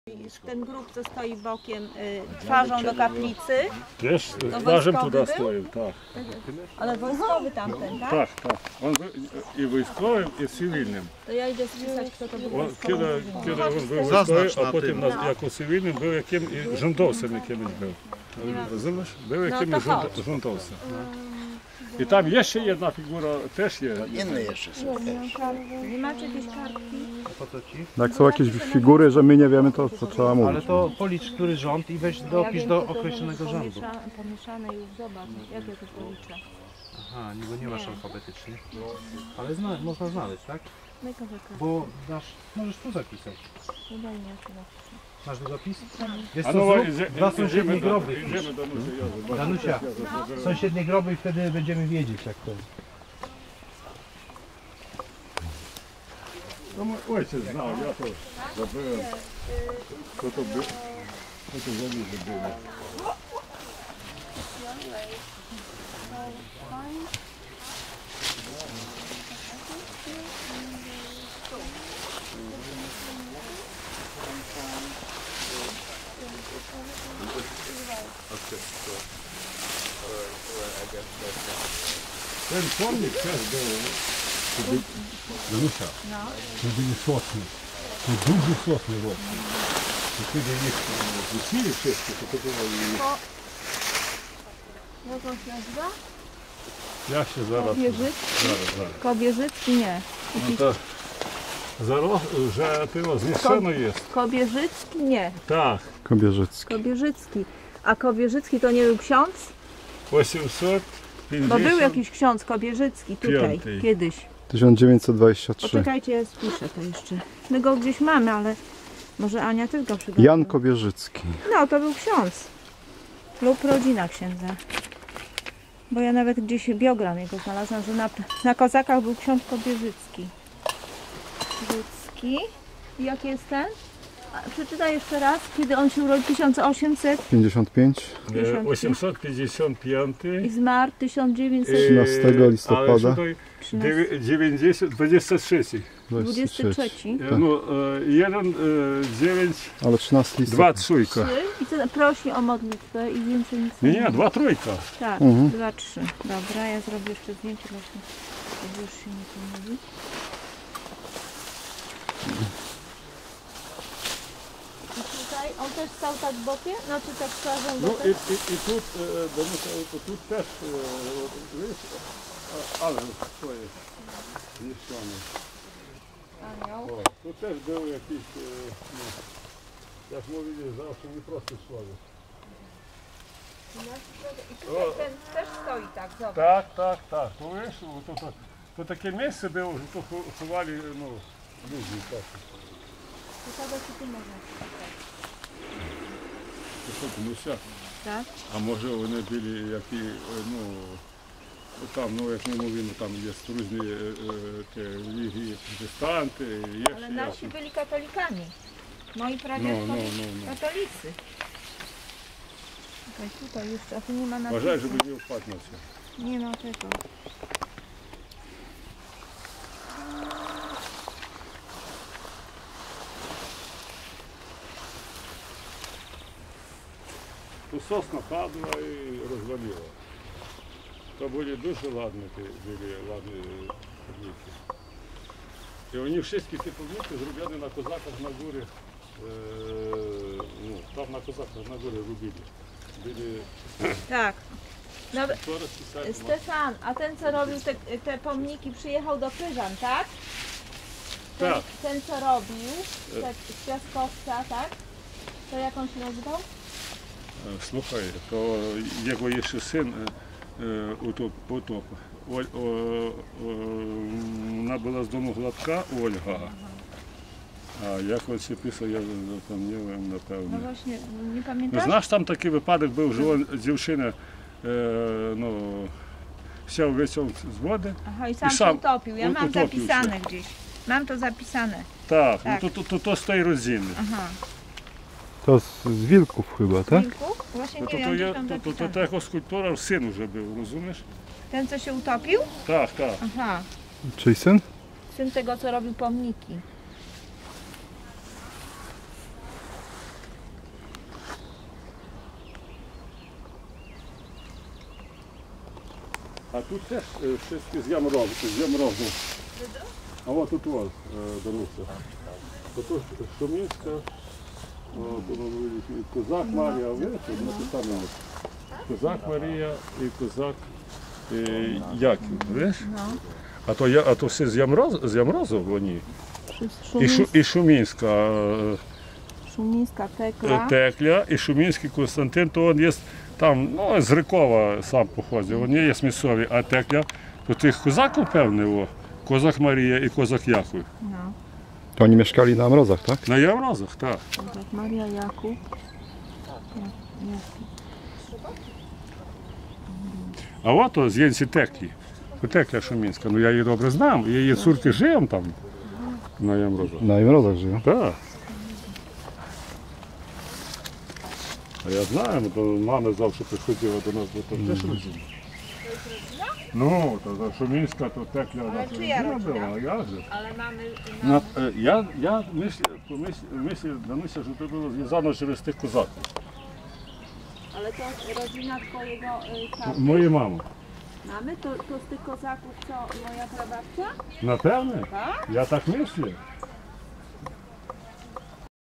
Ten grób, co stoi bokiem, twarzą do kaplicy. Też twarzem tu stoił, tak. Ale wojskowy tamten, tak? Tak, tak. On był i wojskowym, i cywilnym. To ja idę spisać, kto to był wojskowy. Kiedy on był wojskowym, a potem jako cywilnym był rządowcem jakimś był. Rozumiesz? Był jakimś rządowcem. I tam jeszcze jedna figura też jest. Inne jeszcze są też. Nie macie jakiejś kartki? Po co ci? Jak są jakieś figury, że my nie wiemy, to trzeba mówić. Ale to policz który rząd i weź dopisz do określonego rządu. Pomieszane już, zobacz, jak ja to policzę. Aha, niby nie masz alfabetycznie. Ale można znaleźć, tak? Daj-ka. Bo możesz tu zapisać. No daj mi, jak to napiszę. Masz długopis? Jest A to no, dwa sąsiednie groby. Idziemy do Nusia. Danusia, sąsiednie groby i wtedy będziemy wiedzieć jak to jest. No mój ojciec znał, ja to zabyłem. Kto to był? Kto to za mnie było? Ten pomnik też był, Danusia, to byli sosny, to duży sosny rośnie. To kiedy ich wrócili wszyscy, to było i... Jak on się nazywa? Ja się zaraz... Kobierzycki? Zaraz. Kobierzycki nie. No to... że było zniszczone jest. Kobierzycki nie. Tak. Kobierzycki. Kobierzycki. A Kobierzycki to nie był ksiądz? 850. Bo był jakiś ksiądz Kobierzycki tutaj, kiedyś. 1923. Poczekajcie, ja spiszę to jeszcze. My go gdzieś mamy, ale może Ania też go przygotowa. Jan Kobierzycki. No, to był ksiądz. Lub rodzina księdza. Bo ja nawet gdzieś biogram jego znalazłam, że na Kozakach był ksiądz Kobierzycki. Kobierzycki. I jaki jest ten? Przeczytaj jeszcze raz, kiedy on się urodził, 1800 55. 855. i zmarł 1900. 13 listopada. 23. 23. No, 1, 9, Ale 13 2 listopada. trójka. I co, prosi o modlitwę i więcej nic Nie, 2 trójka. Tak, 2, 3. Dobra, ja zrobię jeszcze zdjęcie właśnie, żeby już się nie pomyli. I tutaj, on też stał tak bokiem? Znaczy tak twarzą do No tego? i тут, тут też, wiesz, ale swoje zniszczone. Anioł. O, tu też był jakiś, no, jak mówili, zawsze nieprosty człowiek. I tutaj ten też stoi tak, zobacz. Tak. To wiesz, to takie miejsce było, że tu chowali, no, ludzi takich. Ciekawe, czy tu można To co, Nusia? tak? A może one byli jakie, no, tam, no jak my mówimy, tam jest różne te religii, protestanty, jeszcze Ale nasi jakieś. byli katolikami. Moi pradziadkowie No. katolicy. Czekaj, tutaj jeszcze, a tu nie ma napisu. Uważaj, żeby nie upadł na ciebie. Nie ma tego. Tu sosna padła i rozwaliła. To byli дуже ładne, ładne pomniki. I oni wszystkie te pomniki zrobione na kozakach na górę, no, tam na kozakach na górę robili. Byli Tak. Dobra. coraz pisali. Stefan, a ten co robił te pomniki przyjechał do Pyżan, tak? Tak. Ten co robił, z piaskowca, tak? To jak on się nazywał? Слухай, то його є ще син Утоп. Вона була з дому Гладка, Ольга. А як оце писав, я запам'ятав, No напевно. właśnie, nie Ну, pamiętasz? знаєш, там такий випадок був, що дівчина ну, вся вийшов з води. Aha, i sam I się sam utopił. Ja mam utopił zapisane się. gdzieś. Mam to zapisane. Так, Так. ну то з тої родини. Aha. To z wilków chyba, tak? Wilku? Właśnie Ну, nie то, wiem, то, gdzieś є, tam то, то zapisane. того скульптора син вже був, розумієш? Ten co się utopił? Так. Aha. Czyj syn? Syn tego co robił pomniki. A tu też wszystkie z Jamrozu. A o tu Danusia. To tu Szumińska, to mówili Kozak Maria, wiecie, no to tam jest. Kozak Maria i Kozak Jakів, wiesz? No. A to все з Ямрозу вони. Szumińska, І Шумінська Szumińska Tekla. Текля, і Шумінський Константин, то він є там, ну, з Рикова сам походить, вони є місцеві, а Текля, то тих козаків, певне, Козак Марія і Козак Яків. No. To oni mieszkali na mrozach, tak? На Ямрозах, так. Tak, Maria Jakub. А от з Єнсі Теклі. Текля Шумінська, ну я її добре знав, її цурки живем там на Ямрозах. Na mrozach żyją. Так. А я знаю, то мама завжди приходила до нас, бо то теж родина. Ну, то Шумінська, то Текля наша родина була, а як же? Ale mamy... Я myślę, Danusia, że to było związane через tych kozaków. Ale to rodzina twojego taty. Mojej mamy. Mamy? To z tych kozaków co moja prababcia? Напевне? Tak? Я так myślę.